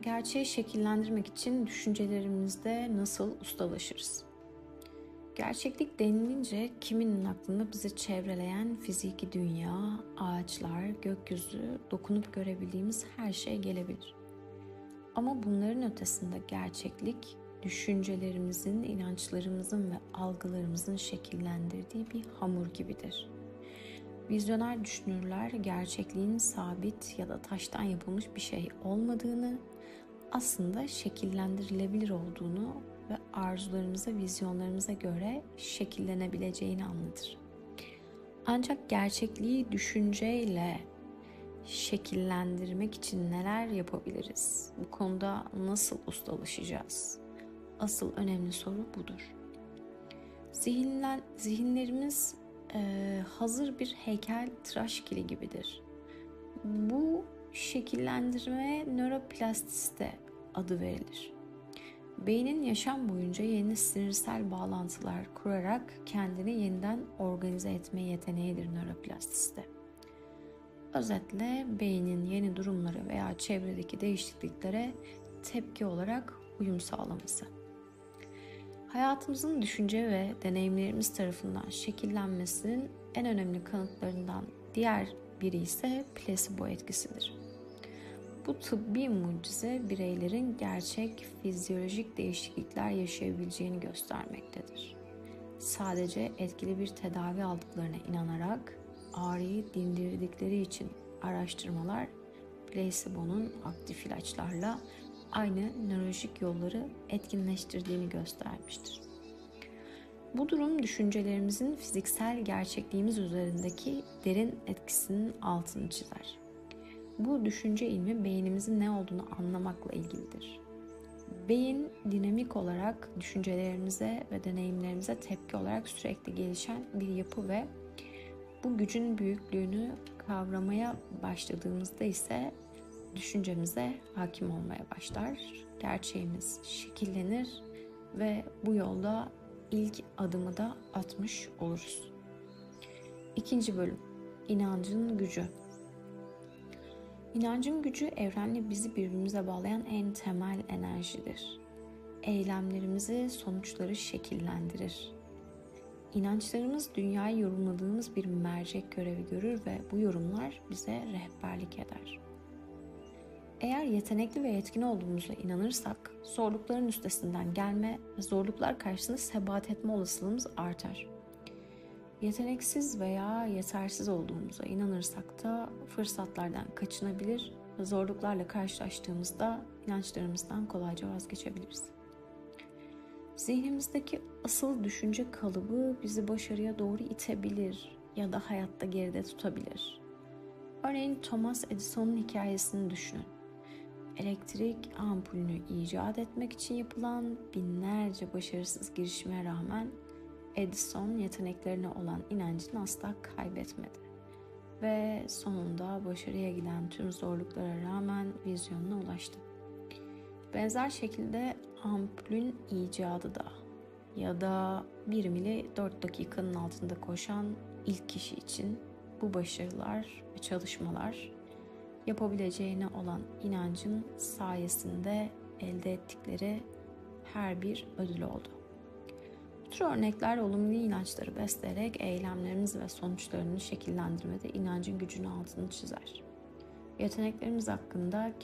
Gerçeği şekillendirmek için düşüncelerimizde nasıl ustalaşırız? Gerçeklik denilince kiminin aklına bizi çevreleyen fiziki dünya, ağaçlar, gökyüzü, dokunup görebildiğimiz her şey gelebilir. Ama bunların ötesinde gerçeklik, düşüncelerimizin, inançlarımızın ve algılarımızın şekillendirdiği bir hamur gibidir. Vizyoner düşünürler gerçekliğin sabit ya da taştan yapılmış bir şey olmadığını, aslında şekillendirilebilir olduğunu ve arzularımıza, vizyonlarımıza göre şekillenebileceğini anlatır. Ancak gerçekliği düşünceyle şekillendirmek için neler yapabiliriz? Bu konuda nasıl ustalaşacağız? Asıl önemli soru budur. Zihinlerimiz hazır bir heykel tıraş kili gibidir. Bu şekillendirmeye nöroplastisite adı verilir. Beynin yaşam boyunca yeni sinirsel bağlantılar kurarak kendini yeniden organize etme yeteneğidir nöroplastisite. Özetle beynin yeni durumlara veya çevredeki değişikliklere tepki olarak uyum sağlaması. Hayatımızın düşünce ve deneyimlerimiz tarafından şekillenmesinin en önemli kanıtlarından diğer biri ise plasebo etkisidir. Bu tıbbi mucize bireylerin gerçek fizyolojik değişiklikler yaşayabileceğini göstermektedir. Sadece etkili bir tedavi aldıklarına inanarak ağrıyı dindirdikleri için araştırmalar plasebonun aktif ilaçlarla aynı nörolojik yolları etkinleştirdiğini göstermiştir. Bu durum düşüncelerimizin fiziksel gerçekliğimiz üzerindeki derin etkisinin altını çizer. Bu düşünce ilmi beynimizin ne olduğunu anlamakla ilgilidir. Beyin dinamik olarak düşüncelerimize ve deneyimlerimize tepki olarak sürekli gelişen bir yapı ve bu gücün büyüklüğünü kavramaya başladığımızda ise düşüncemize hakim olmaya başlar. Gerçeğimiz şekillenir ve bu yolda ilk adımı da atmış oluruz. İkinci bölüm, inancın gücü. İnancın gücü evrenle bizi birbirimize bağlayan en temel enerjidir. Eylemlerimizi, sonuçları şekillendirir. İnançlarımız dünyayı yorumladığımız bir mercek görevi görür ve bu yorumlar bize rehberlik eder. Eğer yetenekli ve yetkin olduğumuza inanırsak, zorlukların üstesinden gelme ve zorluklar karşısında sebat etme olasılığımız artar. Yeteneksiz veya yetersiz olduğumuza inanırsak da fırsatlardan kaçınabilir ve zorluklarla karşılaştığımızda inançlarımızdan kolayca vazgeçebiliriz. Zihnimizdeki asıl düşünce kalıbı bizi başarıya doğru itebilir ya da hayatta geride tutabilir. Örneğin Thomas Edison'un hikayesini düşünün. Elektrik ampulünü icat etmek için yapılan binlerce başarısız girişime rağmen Edison yeteneklerine olan inancını asla kaybetmedi ve sonunda başarıya giden tüm zorluklara rağmen vizyonuna ulaştı. Benzer şekilde ampulün icadı da ya da 1 mili 4 dakikanın altında koşan ilk kişi için bu başarılar ve çalışmalar yapabileceğine olan inancın sayesinde elde ettikleri her bir ödül oldu. Bu tür örnekler olumlu inançları besleyerek eylemlerimiz ve sonuçlarını şekillendirmede inancın gücünün altını çizer. Yeteneklerimiz hakkında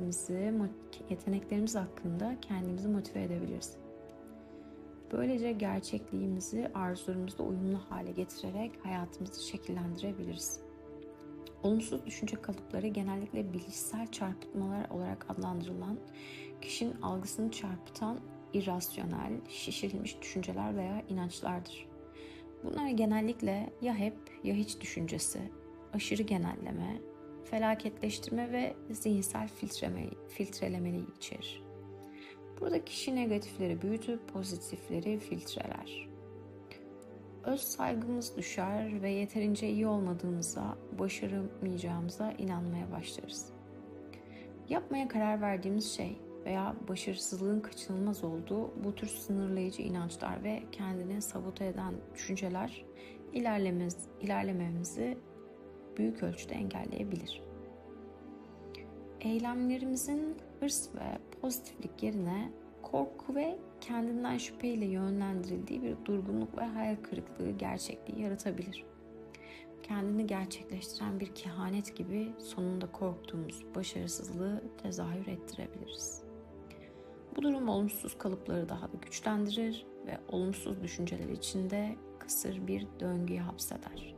kendimizi motive edebiliriz. Böylece gerçekliğimizi arzularımızla uyumlu hale getirerek hayatımızı şekillendirebiliriz. Olumsuz düşünce kalıpları genellikle bilişsel çarpıtmalar olarak adlandırılan, kişinin algısını çarpıtan irrasyonel, şişirilmiş düşünceler veya inançlardır. Bunlar genellikle ya hep ya hiç düşüncesi, aşırı genelleme, felaketleştirme ve zihinsel filtrelemeyi içerir. Burada kişi negatifleri büyütüp pozitifleri filtreler. Öz saygımız düşer ve yeterince iyi olmadığımıza, başaramayacağımıza inanmaya başlarız. Yapmaya karar verdiğimiz şey veya başarısızlığın kaçınılmaz olduğu bu tür sınırlayıcı inançlar ve kendini sabote eden düşünceler ilerlememizi büyük ölçüde engelleyebilir. Eylemlerimizin hırs ve pozitiflik yerine korku ve kendinden şüpheyle yönlendirildiği bir durgunluk ve hayal kırıklığı gerçekliği yaratabilir. Kendini gerçekleştiren bir kehanet gibi sonunda korktuğumuz başarısızlığı tezahür ettirebiliriz. Bu durum olumsuz kalıpları daha da güçlendirir ve olumsuz düşünceler içinde kısır bir döngüye hapseder.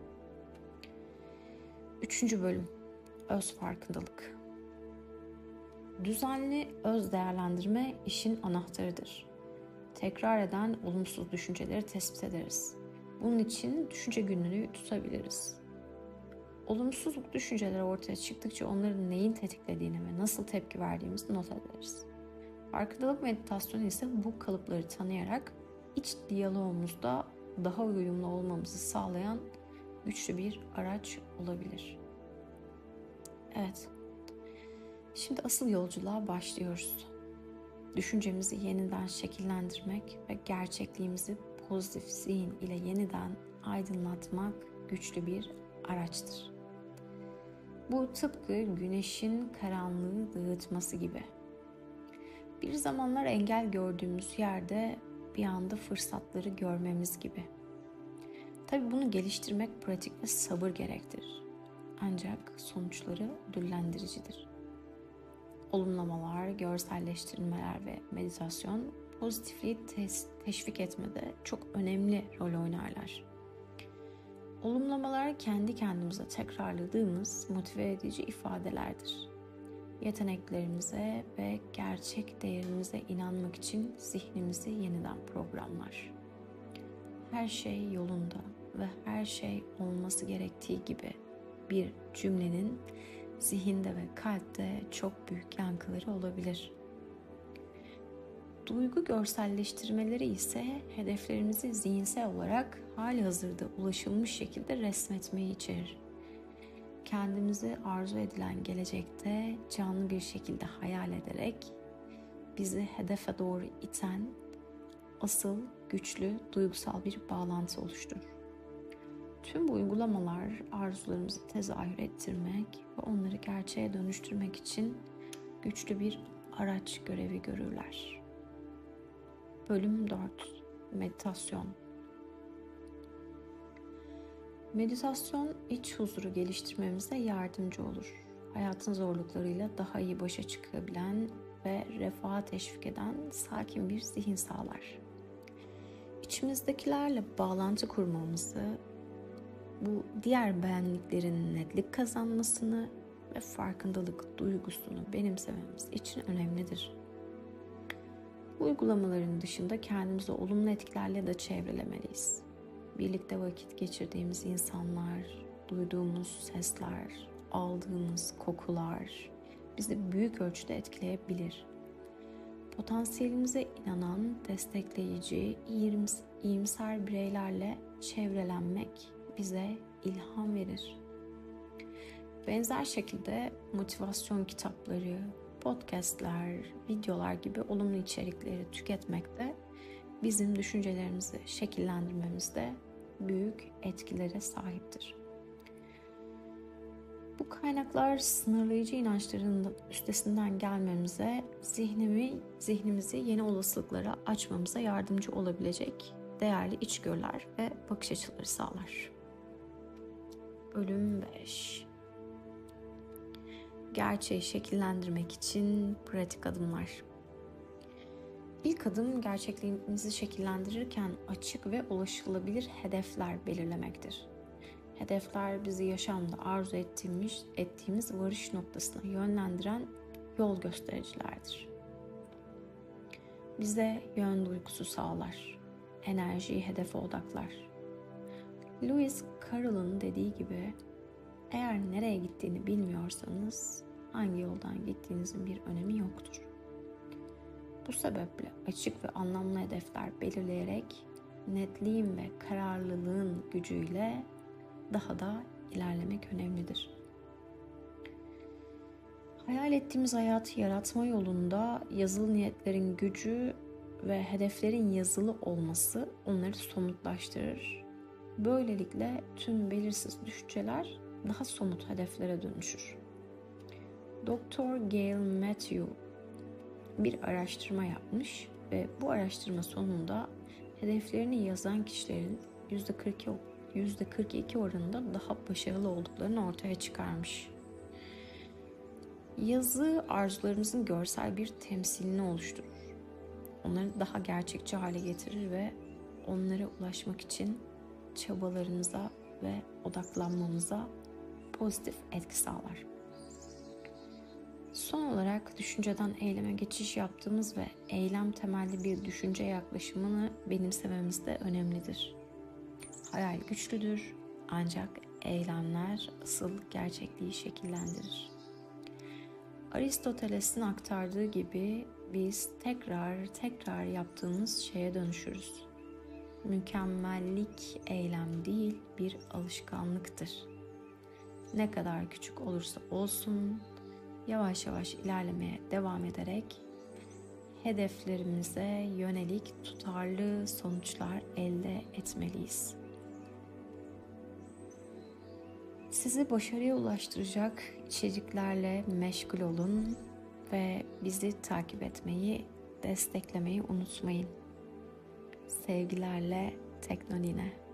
3. bölüm. Öz farkındalık. Düzenli öz değerlendirme işin anahtarıdır. Tekrar eden olumsuz düşünceleri tespit ederiz. Bunun için düşünce günlüğü tutabiliriz. Olumsuz düşünceler ortaya çıktıkça onların neyin tetiklediğini ve nasıl tepki verdiğimizi not ederiz. Farkındalık meditasyonu ise bu kalıpları tanıyarak iç diyalogumuzda daha uyumlu olmamızı sağlayan güçlü bir araç olabilir. Evet, şimdi asıl yolculuğa başlıyoruz. Düşüncemizi yeniden şekillendirmek ve gerçekliğimizi pozitif zihin ile yeniden aydınlatmak güçlü bir araçtır. Bu tıpkı güneşin karanlığı dağıtması gibi. Bir zamanlar engel gördüğümüz yerde bir anda fırsatları görmemiz gibi. Tabii bunu geliştirmek pratik ve sabır gerektirir. Ancak sonuçları ödüllendiricidir. Olumlamalar, görselleştirmeler ve meditasyon pozitifliği teşvik etmede çok önemli rol oynarlar. Olumlamalar kendi kendimize tekrarladığımız motive edici ifadelerdir. Yeteneklerimize ve gerçek değerimize inanmak için zihnimizi yeniden programlar. Her şey yolunda ve her şey olması gerektiği gibi bir cümlenin zihinde ve kalpte çok büyük yankıları olabilir. Duygu görselleştirmeleri ise hedeflerimizi zihinsel olarak halihazırda ulaşılmış şekilde resmetmeyi içerir. Kendimizi arzu edilen gelecekte canlı bir şekilde hayal ederek bizi hedefe doğru iten asıl güçlü duygusal bir bağlantı oluşturur. Tüm bu uygulamalar arzularımızı tezahür ettirmek ve onları gerçeğe dönüştürmek için güçlü bir araç görevi görürler. Bölüm 4. Meditasyon. Meditasyon iç huzuru geliştirmemize yardımcı olur. Hayatın zorluklarıyla daha iyi başa çıkabilen ve refaha teşvik eden sakin bir zihin sağlar. İçimizdekilerle bağlantı kurmamızı, bu diğer benliklerin netlik kazanmasını ve farkındalık duygusunu benimsememiz için önemlidir. Bu uygulamaların dışında kendimizi olumlu etkilerle de çevrelemeliyiz. Birlikte vakit geçirdiğimiz insanlar, duyduğumuz sesler, aldığımız kokular bizi büyük ölçüde etkileyebilir. Potansiyelimize inanan, destekleyici, iyimser bireylerle çevrelenmek bize ilham verir. Benzer şekilde motivasyon kitapları, podcastler, videolar gibi olumlu içerikleri tüketmek de bizim düşüncelerimizi şekillendirmemizde büyük etkilere sahiptir. Bu kaynaklar sınırlayıcı inançların üstesinden gelmemize, zihnimizi yeni olasılıklara açmamıza yardımcı olabilecek değerli içgörüler ve bakış açıları sağlar. Bölüm 5. Gerçeği şekillendirmek için pratik adımlar. İlk adım gerçekliğimizi şekillendirirken açık ve ulaşılabilir hedefler belirlemektir. Hedefler bizi yaşamda arzu ettiğimiz varış noktasına yönlendiren yol göstericilerdir. Bize yön duygusu sağlar, enerjiyi hedefe odaklar. Lewis Carroll'ın dediği gibi, eğer nereye gittiğini bilmiyorsanız hangi yoldan gittiğinizin bir önemi yoktur. Bu sebeple açık ve anlamlı hedefler belirleyerek netliğin ve kararlılığın gücüyle daha da ilerlemek önemlidir. Hayal ettiğimiz hayatı yaratma yolunda yazılı niyetlerin gücü ve hedeflerin yazılı olması onları somutlaştırır. Böylelikle tüm belirsiz düşünceler daha somut hedeflere dönüşür. Dr. Gail Matthew bir araştırma yapmış ve bu araştırma sonunda hedeflerini yazan kişilerin %42 oranında daha başarılı olduklarını ortaya çıkarmış. Yazı arzularımızın görsel bir temsilini oluşturur. Onları daha gerçekçi hale getirir ve onlara ulaşmak için çabalarımıza ve odaklanmamıza pozitif etki sağlar. Son olarak düşünceden eyleme geçiş yaptığımız ve eylem temelli bir düşünce yaklaşımını benimsememiz de önemlidir. Hayal güçlüdür ancak eylemler asıl gerçekliği şekillendirir. Aristoteles'in aktardığı gibi biz tekrar yaptığımız şeye dönüşürüz. Mükemmellik eylem değil, bir alışkanlıktır. Ne kadar küçük olursa olsun, yavaş yavaş ilerlemeye devam ederek hedeflerimize yönelik tutarlı sonuçlar elde etmeliyiz. Sizi başarıya ulaştıracak içeriklerle meşgul olun ve bizi takip etmeyi, desteklemeyi unutmayın. Sevgilerle Teknonine.